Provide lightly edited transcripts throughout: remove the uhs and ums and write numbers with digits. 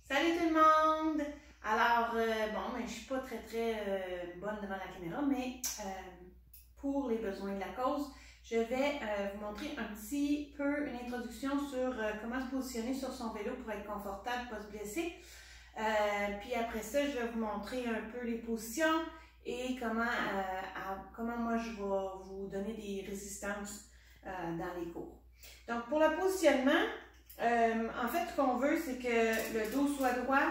Salut tout le monde! Alors, bon, je ne suis pas très bonne devant la caméra, mais pour les besoins de la cause, je vais vous montrer un petit peu une introduction sur comment se positionner sur son vélo pour être confortable, pas se blesser. Puis après ça, je vais vous montrer un peu les positions et comment moi je vais vous donner des résistances dans les cours. Donc pour le positionnement, en fait, ce qu'on veut, c'est que le dos soit droit,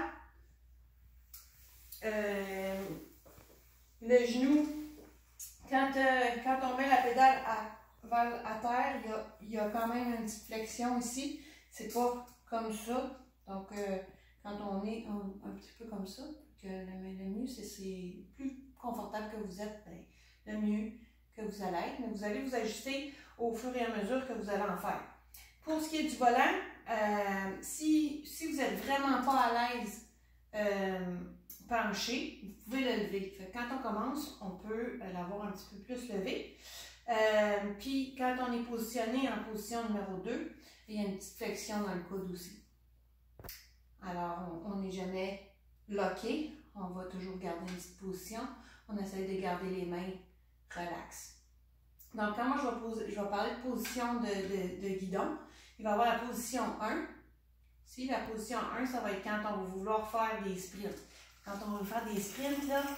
le genou, quand on met la pédale à terre, il y a quand même une petite flexion ici. C'est pas comme ça. Donc, quand on est un petit peu comme ça, que le mieux, c'est plus confortable que vous êtes, le mieux que vous allez être. Mais vous allez vous ajuster au fur et à mesure que vous allez en faire. Pour ce qui est du volant, si vous n'êtes vraiment pas à l'aise penché, vous pouvez le lever. Fait que quand on commence, on peut l'avoir un petit peu plus levé. Puis quand on est positionné en position numéro 2, il y a une petite flexion dans le coude aussi. Alors, on n'est jamais locké, on va toujours garder une petite position. On essaie de garder les mains relaxes. Donc, quand moi je vais parler de position de guidon, il va y avoir la position 1. Si la position 1, ça va être quand on va vouloir faire des sprints. Quand on va faire des sprints, là,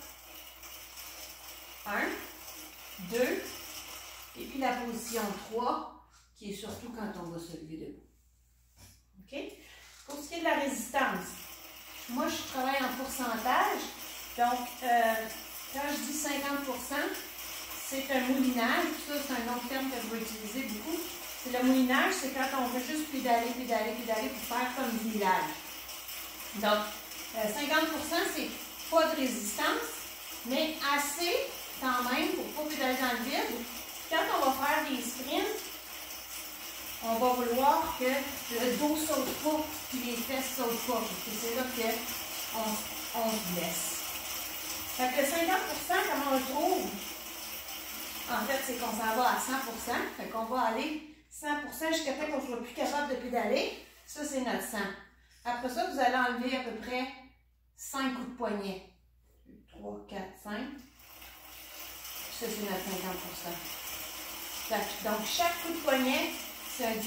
1, 2, et puis la position 3, qui est surtout quand on va se lever debout. OK? Pour ce qui est de la résistance, moi, je travaille en pourcentage. Donc, quand je dis 50%, c'est un moulinage. Ça, c'est un autre terme que je vais utiliser beaucoup. C'est le moulinage, c'est quand on veut juste pédaler pour faire comme du millage. Donc, 50%, c'est pas de résistance, mais assez quand même pour ne pas pédaler dans le vide. Quand on va faire des sprints, on va vouloir que le dos ne saute pas et les fesses ne sautent pas. C'est là qu'on se blesse. Fait que le 50%, comment on le trouve? En fait, c'est qu'on s'en va à 100%. Fait qu'on va aller 100% jusqu'à temps qu'on ne soit plus capable de pédaler. Ça, c'est notre 100. Après ça, vous allez enlever à peu près 5 coups de poignet. 3, 4, 5. Ça, c'est notre 50%. Donc, chaque coup de poignet, c'est un 10%.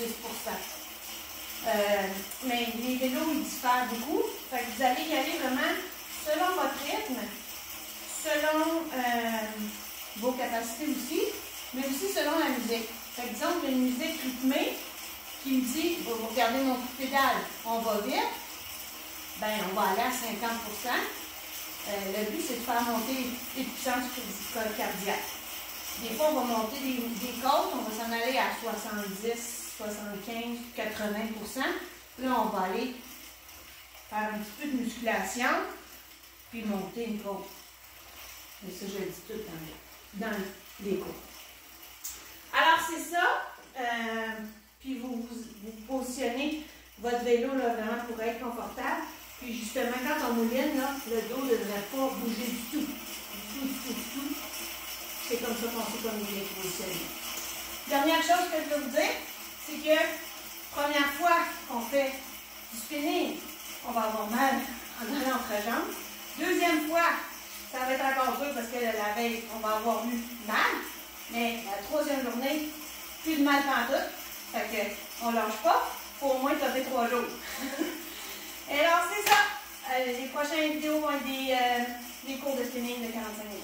Mais les vélos, ils diffèrent beaucoup. Fait que vous allez y aller vraiment selon votre rythme, selon vos capacités aussi, mais aussi selon la musique. Par exemple, une musique rythmée qui me dit, vous regardez mon coup de pédale, on va vite, ben on va aller à 50%. Le but, c'est de faire monter les puissances cardiaques. Des fois, on va monter des côtes, on va s'en aller à 70, 75, 80%. Là, on va aller faire un petit peu de musculation, puis monter une côte. Mais ça, je le dis tout dans les cours. Alors, c'est ça. Puis vous positionnez votre vélo là, vraiment pour être confortable. Puis justement, quand on mouline, là, le dos ne devrait pas bouger du tout. Du tout. C'est comme ça qu'on sait comme il est positionné. Dernière chose que je veux vous dire, c'est que première fois qu'on fait du spinning, on va avoir mal en allant entre jambes. Deuxième fois, ça va être encore dur parce que la veille, on va avoir eu mal. Mais la troisième journée, plus de mal pantoute. Fait qu'on ne lâche pas. Il faut au moins toffer 3 jours. Et alors, c'est ça. Les prochaines vidéos vont être des cours de spinning de 45 minutes.